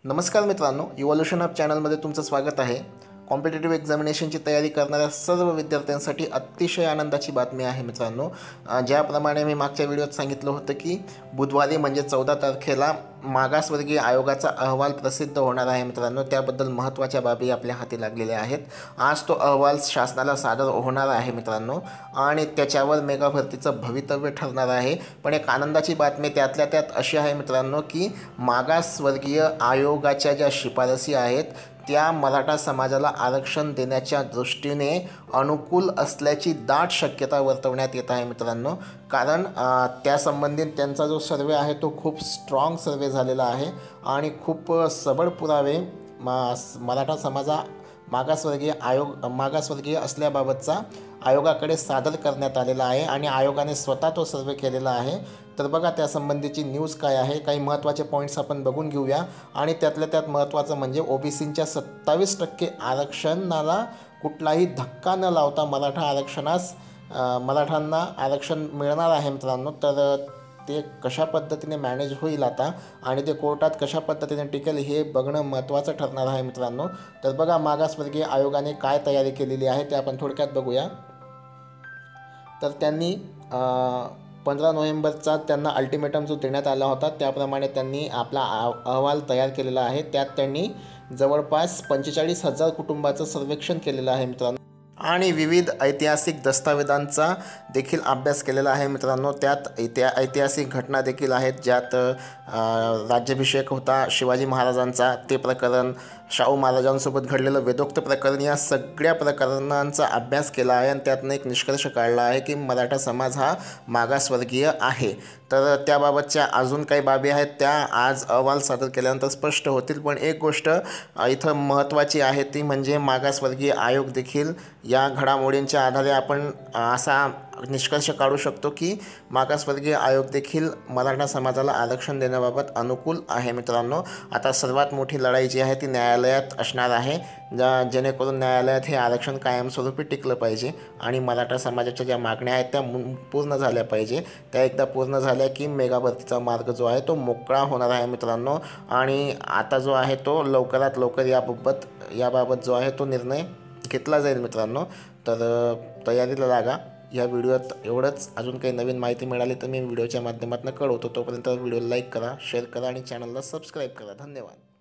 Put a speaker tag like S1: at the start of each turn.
S1: नमस्कार मित्रांनो, evolution up चॅनलमध्ये तुमचं स्वागत आहे। कॉम्पिटिटिव्ह एक्झामिनेशनची तयारी करणाऱ्या सर्व विद्यार्थ्यांसाठी अतिशय आनंदाची बातमी आहे मित्रांनो। ज्याप्रमाणे मी मागच्या व्हिडिओत सांगितलं होतं की बुधवारी म्हणजे 14 तारखेला मागासवर्गीय आयोगाचा अहवाल प्रसिद्ध होणार आहे मित्रांनो। त्याबद्दल महत्त्वाच्या बाबी आपल्या हाती लागलेल्या आहेत। आज तो अहवाल शासनाला सादर होणार आहे मित्रांनो आणि त्याच्यावर मेगा भरतीचं भवितव्य ठरणार आहे। पण एक आनंदाची बातमी त्यातल्या त्यात अशी आहे मित्रांनो की मागासवर्गीय आयोगाच्या ज्या शिफारसी आहेत त्या मराठा समाजाला आरक्षण देण्याच्या दृष्टीने अनुकूल असल्याची दाट शक्यता वर्तवण्यात येत आहे मित्रांनो। कारण त्यासंबंधित त्यांचा जो सर्वे आहे तो खूप स्ट्रॉंग सर्वे झालेला आहे आणि खूप सबळ पुरावे मराठा मागासवर्गीय असल्याबाबतचा आयोगाकडे सादर करण्यात आलेला आहे आणि आयोगाने स्वतः तो सर्वे केलेला आहे। तर बघा त्यासंबंधीची न्यूज काय आहे, काही महत्त्वाचे पॉईंट्स आपण बघून घेऊया। आणि त्यातल्या त्यात महत्त्वाचं म्हणजे ओबीसींच्या 27% आरक्षणाला कुठलाही धक्का न लावता मराठांना आरक्षण मिळणार आहे मित्रांनो। तर ते कशा पद्धतीने मॅनेज होईल आता आणि ते कोर्टात कशा पद्धतीने टिकेल हे बघणं महत्त्वाचं ठरणार आहे मित्रांनो। तर बघा मागासवर्गीय आयोगाने काय तयारी केलेली आहे ते आपण थोडक्यात बघूया। तर त्यांनी 15 नोव्हेंबरचा त्यांना अल्टिमेटम जो देण्यात आला होता त्याप्रमाणे त्यांनी आपला अहवाल तयार केलेला आहे। त्यात त्यांनी जवळपास 45,000 कुटुंबाचं सर्वेक्षण केलेलं आहे मित्रांनो आणि विविध ऐतिहासिक दस्तावेजांचा देखील अभ्यास केलेला आहे मित्रांनो। त्यात ऐतिहासिक घटना देखील आहेत, ज्यात राज्याभिषेक होता शिवाजी महाराजांचा ते प्रकरण, शाहू महाराजांसोबत घडलेलं वेदोक्त प्रकरण, या सगळ्या प्रकरणांचा अभ्यास केला आहे आणि त्यातनं एक निष्कर्ष काढला आहे की मराठा समाज हा मागासवर्गीय आहे। तर त्याबाबतच्या अजून काही बाबी आहेत त्या आज अहवाल सादर केल्यानंतर स्पष्ट होतील। पण एक गोष्ट इथं महत्त्वाची आहे ती म्हणजे मागासवर्गीय आयोग देखील या घडामोडींच्या आधारे आपण असा निष्कर्ष काढू शकतो की मागासवर्गीय आयोग देखील मराठा समाजाला आरक्षण देण्याबाबत अनुकूल आहे मित्रांनो। आता सर्वात मोठी लढाई जी आहे ती न्यायालयात असणार आहे, जेणेकरून न्यायालयात हे आरक्षण कायमस्वरूपी टिकलं पाहिजे आणि मराठा समाजाच्या ज्या मागण्या आहेत त्या पूर्ण झाल्या पाहिजे। त्या एकदा पूर्ण झाल्या की मेगा भरतीचा मार्ग जो आहे तो मोकळा होणार आहे मित्रांनो। आणि आता जो आहे तो लवकरात लवकर याबाबत जो आहे तो निर्णय घेतला जाईल मित्रांनो। तर तयारीला लागा। या व्हिडिओत एवढंच। अजून काही नवीन माहिती मिळाली तर मी व्हिडिओच्या माध्यमातून कळवतो। तोपर्यंत व्हिडिओ लाईक करा, शेअर करा आणि चॅनलला सबस्क्राईब करा। धन्यवाद।